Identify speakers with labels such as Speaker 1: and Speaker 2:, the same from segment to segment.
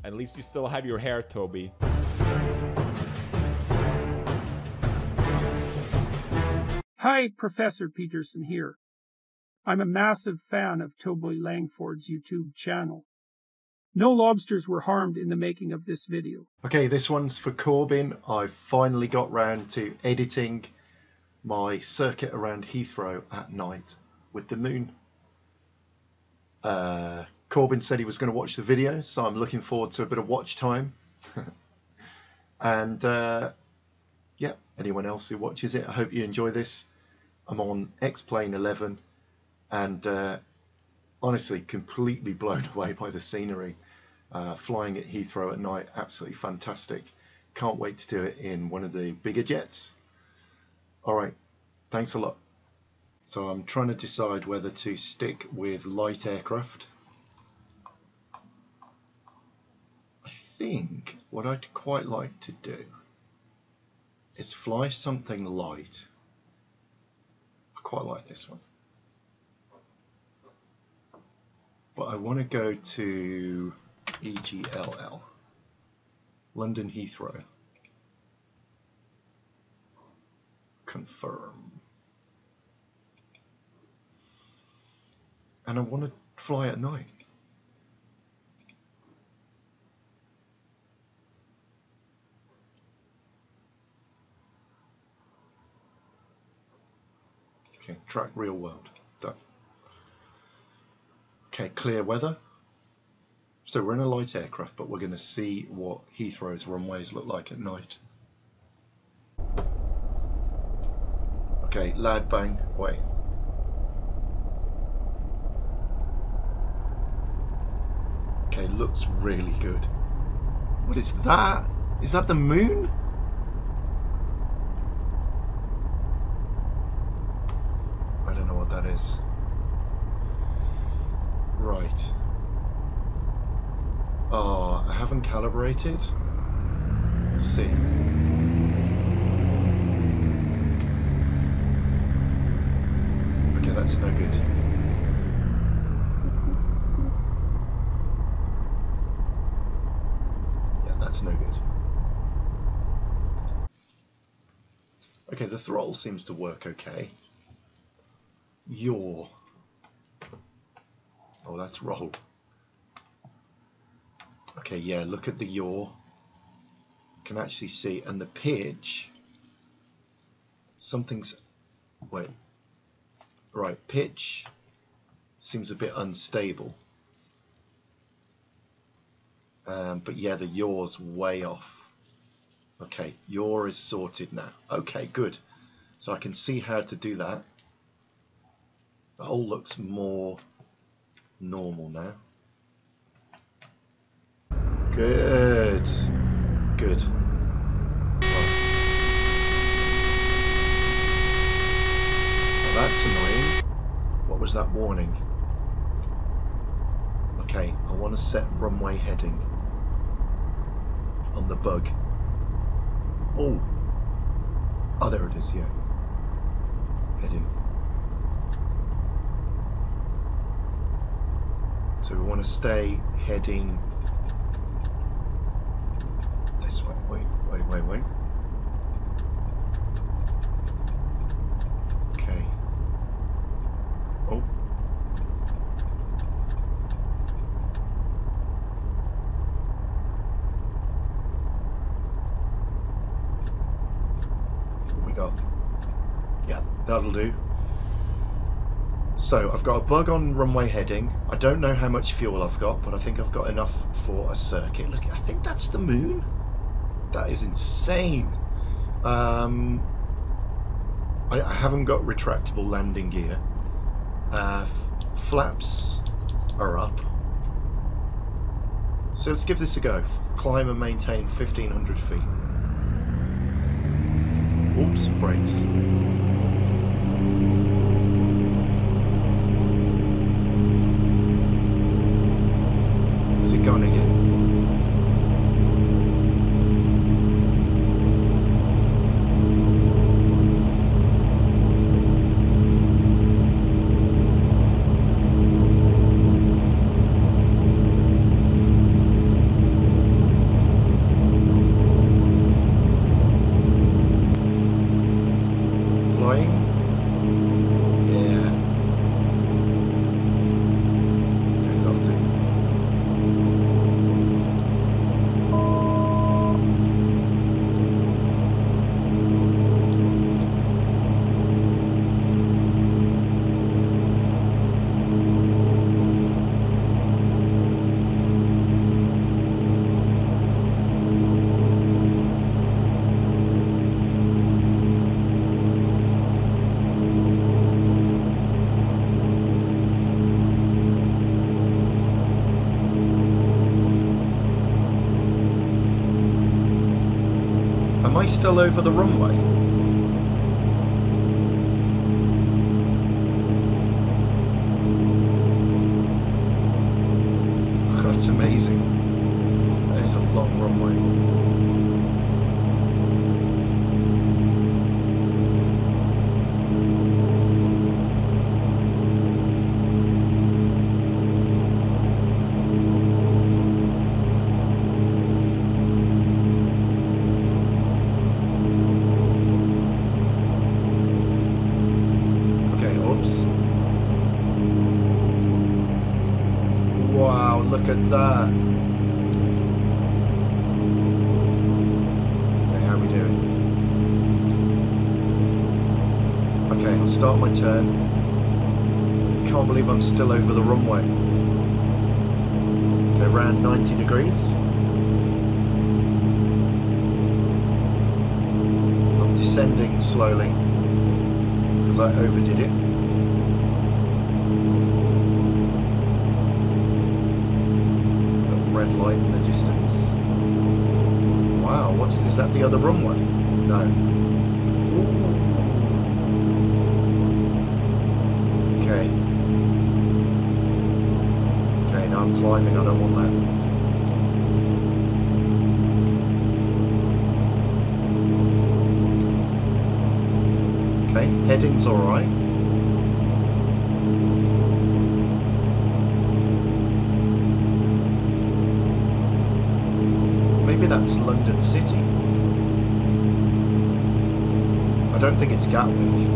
Speaker 1: At least you still have your hair, Toby.
Speaker 2: Hi, Professor Peterson here. I'm a massive fan of Toby Langford's YouTube channel. No lobsters were harmed in the making of this video.
Speaker 3: Okay, this one's for Corbin. I've finally got round to editing my circuit around Heathrow at night with the moon. Corbin said he was going to watch the video, so I'm looking forward to a bit of watch time. And yeah, anyone else who watches it, I hope you enjoy this. I'm on X-Plane 11 and honestly completely blown away by the scenery. Flying at Heathrow at night, absolutely fantastic. Can't wait to do it in one of the bigger jets. Alright, thanks a lot. So I'm trying to decide whether to stick with light aircraft. I think what I'd quite like to do is fly something light. I quite like this one. But I want to go to EGLL, London Heathrow. Confirm. And I want to fly at night. Okay, track real world. Done. Okay, clear weather. So we're in a light aircraft, but we're going to see what Heathrow's runways look like at night. Okay, lad bang, wait. Okay, looks really good. What is that? Is that the moon? I don't know what that is. Right. Oh, I haven't calibrated. Let's see. Okay, that's no good. Yeah, that's no good. Okay, the throttle seems to work okay. Yaw. Oh, that's roll. Okay, yeah, look at the yaw. Can actually see, and the pitch. Something's. Wait. Right, pitch seems a bit unstable. But yeah, the yaw's way off. Okay, yaw is sorted now. Okay, good. So I can see how to do that. The whole looks more normal now. Good. Good. Right. Well, that's annoying. What was that warning? Okay, I want to set runway heading on the bug. Oh. Oh, there it is, yeah. Heading. So we want to stay heading this way. Wait. Okay. Oh. What we got? Yeah, that'll do. So I've got a bug on runway heading. I don't know how much fuel I've got, but I think I've got enough for a circuit. Look, I think that's the moon. That is insane. I haven't got retractable landing gear. Flaps are up. So let's give this a go. Climb and maintain 1500 feet. Oops, brakes. Is it going again? Am I still over the runway? That's amazing. That is a long runway. Wow, look at that. Okay, how are we doing? Okay, I'll start my turn. Can't believe I'm still over the runway. Okay, around 90 degrees. I'm descending slowly because I overdid it. Red light in the distance. Wow, is that the other runway? No. Okay. Okay, now I'm climbing, I don't want that. Okay, heading's alright. Maybe that's London City. I don't think it's Gatwick.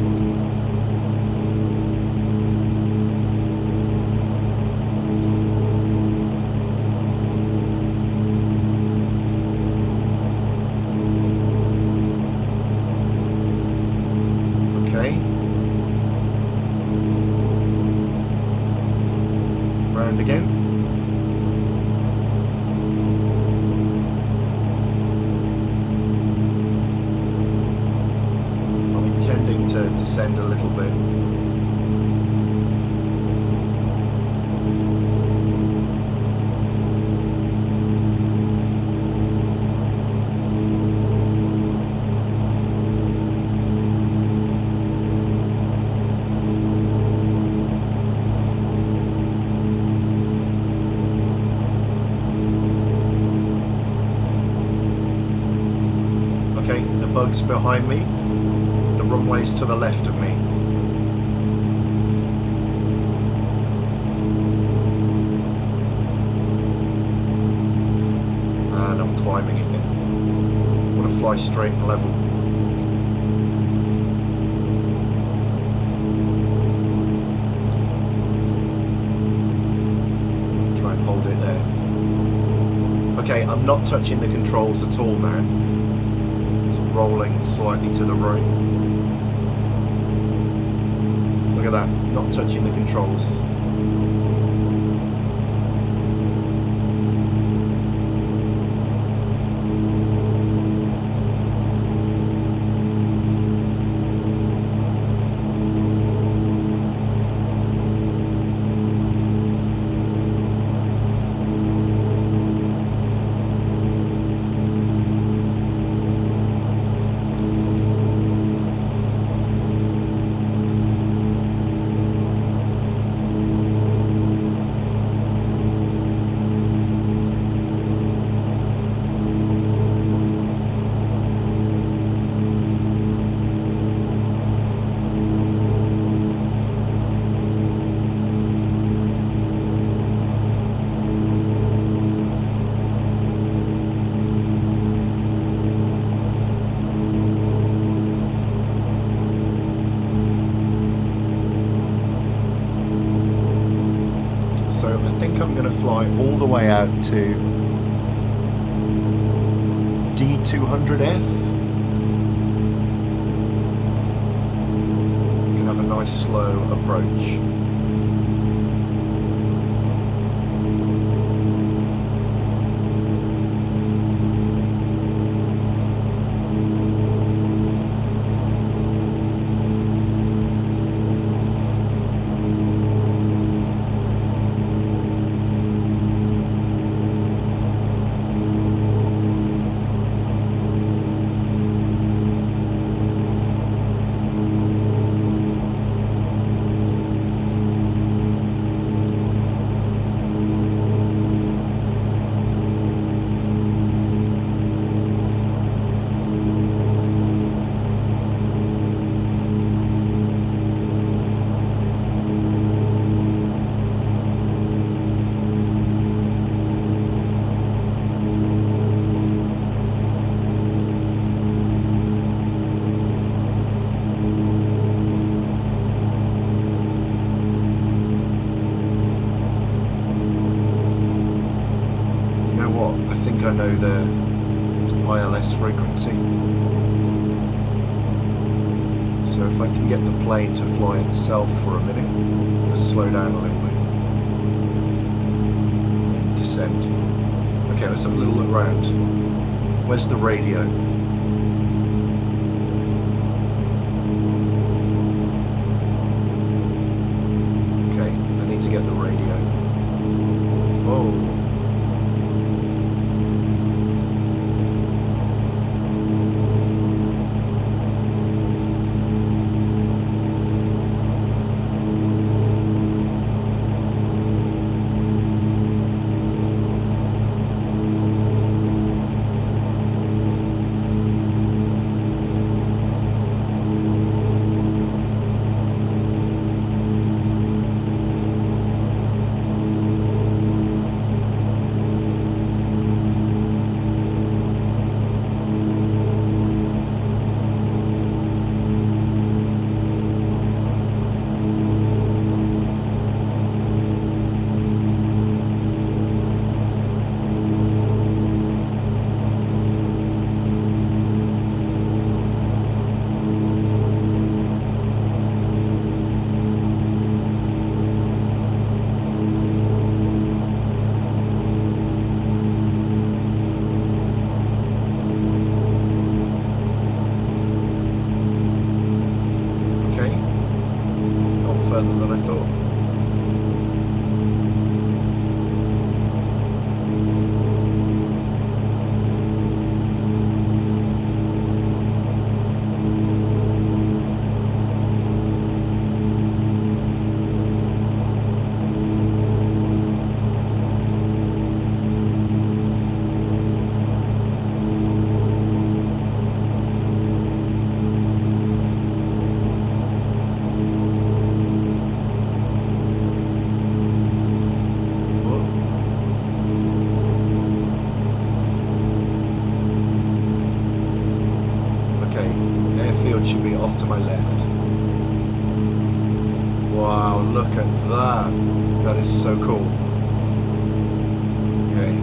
Speaker 3: Okay. Round again. To descend a little bit. Okay, the bug's behind me. Runways to the left of me. And I'm climbing again. I want to fly straight and level. Try and hold it there. Okay, I'm not touching the controls at all now. It's rolling slightly to the right. Look at that, not touching the controls. I'm going to fly all the way out to D200F. You can have a nice slow approach. what? I think I know the ILS frequency. So if I can get the plane to fly itself for a minute, just slow down a little bit. And descend. Okay, let's have a little look around. Where's the radio? Okay, I need to get the radio. Oh. To my left. Wow, look at that. That is so cool. Okay.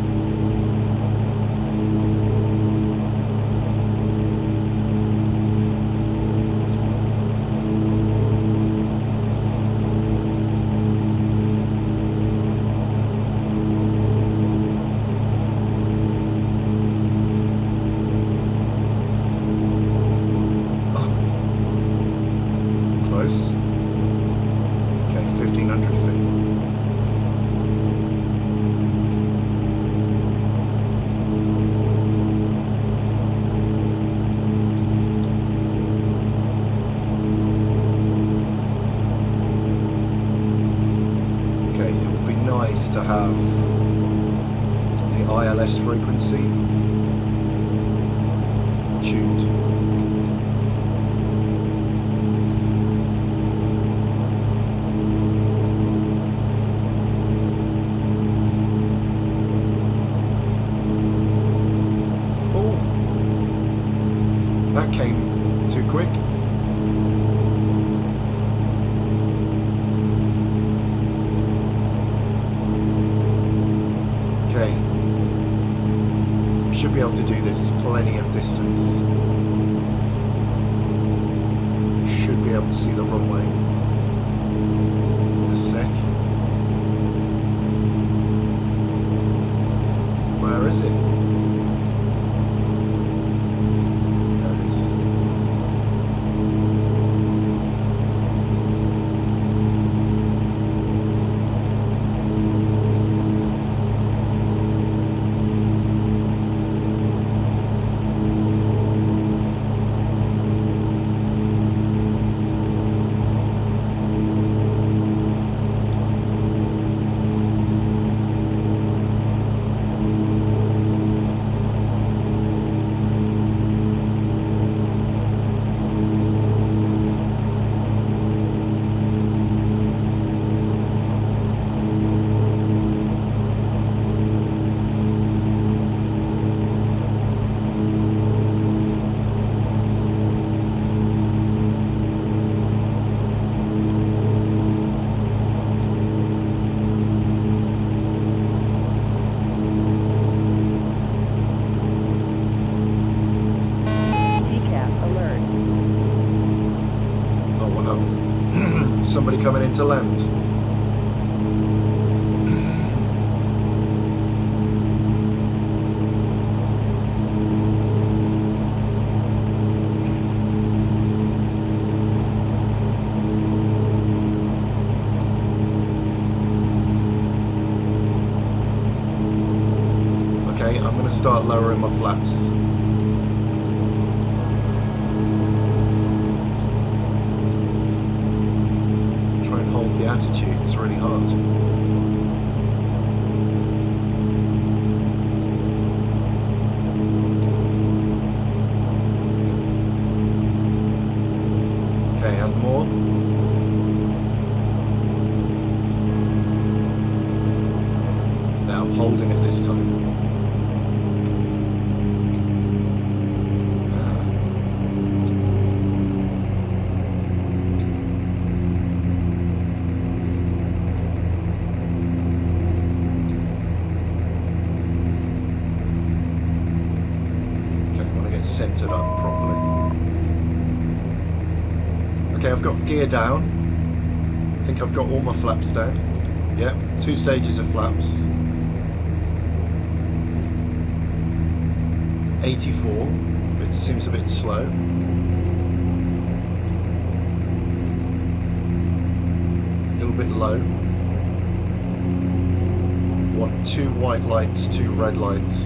Speaker 3: Okay, 1,500 feet. Okay, it would be nice to have the ILS frequency tuned. That came too quick. Okay. Should be able to do this plenty of distance. Should be able to see the runway in a sec. Where is it? somebody coming into land? Okay, I'm going to start lowering my flaps. Try and hold the attitude, it's really hard. Okay, and more. Now I'm holding it this time. Centered up properly. Okay, I've got gear down. I think I've got all my flaps down. Yep, 2 stages of flaps. 84. It seems a bit slow. A little bit low. Want 2 white lights, 2 red lights.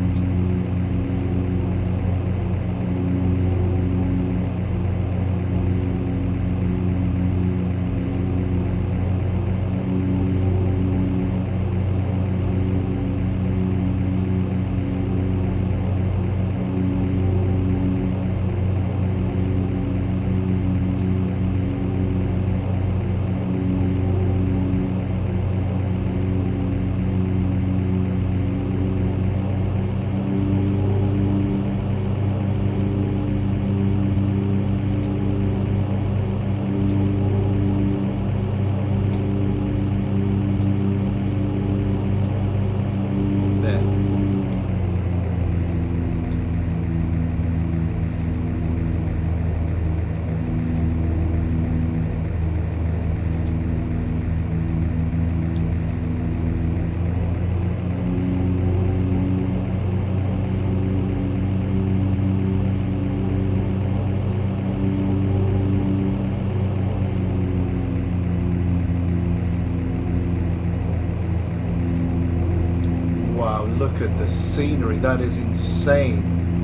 Speaker 3: Look at the scenery, that is insane.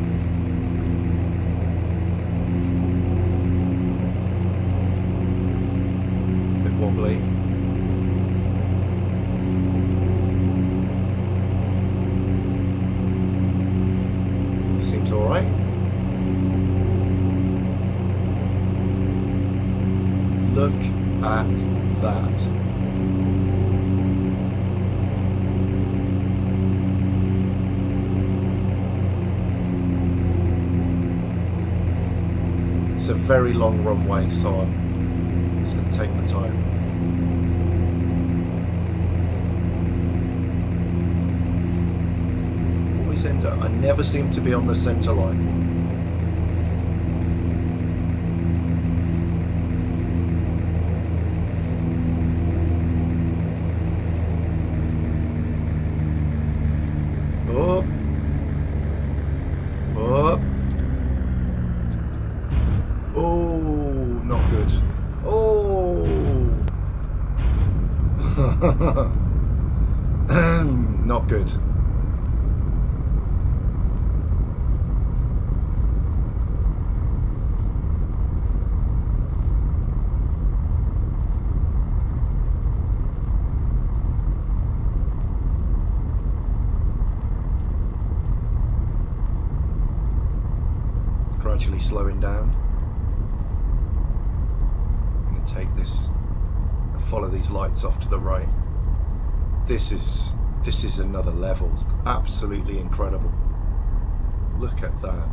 Speaker 3: A bit wobbly. Seems alright. Look at that. It's a very long runway, so I'm just going to take my time. Always end up, I never seem to be on the centre line. Oh. Oh. Oh, not good. Oh, not good. Gradually slowing down. Take this and follow these lights off to the right. This is another level. Absolutely incredible. Look at that.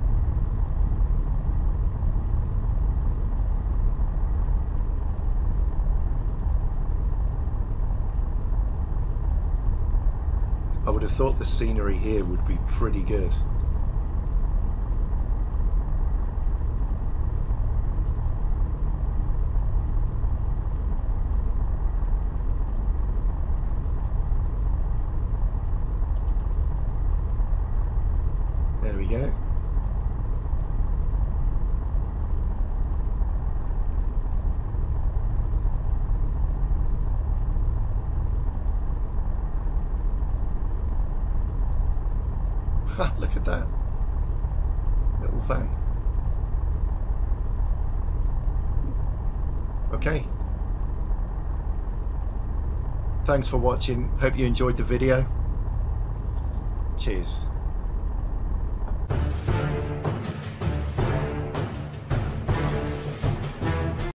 Speaker 3: I would have thought the scenery here would be pretty good. we go. Look at that little van. Okay, thanks for watching. Hope you enjoyed the video. Cheers.